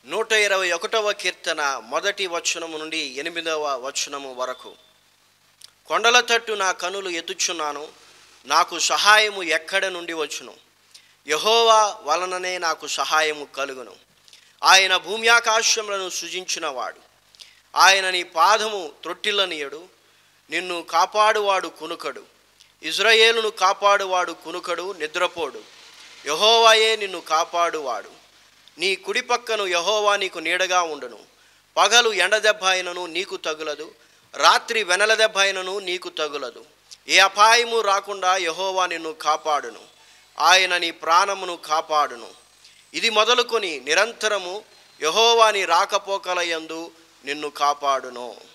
121వ కీర్తన మొదటి వచనము నుండి 8వ వచనము వరకు. కొండల తట్టు నా కనులు ఎత్తుచున్నాను, నాకు సహాయము ఎక్కడ నుండి వచ్చును? యెహోవా వలననే నాకు సహాయము కలుగును. ఆయన భూమి ఆకాశములను సృజించినవాడు. ఆయన నీ పాదము త్రొట్టిల్లనీయడు. నిన్ను కాపాడువాడు కునుకడు. ఇజ్రాయేలును కాపాడువాడు కునుకడు, నిద్రపోడు. యెహోవాయే నిన్ను కాపాడువాడు. నీ కుడి పక్కను యెహోవా నీకు నీడగా ఉండును. పగలు ఎండదెబ్బ అయినను నీకు తగులదు, రాత్రి వెనల దెబ్బ అయినను నీకు తగులదు. ఏ అపాయము రాకుండా యెహోవా నిన్ను కాపాడును. ఆయన నీ ప్రాణమును కాపాడును. ఇది మొదలుకొని నిరంతరము యెహోవా నీ రాకపోకలయందు నిన్ను కాపాడును.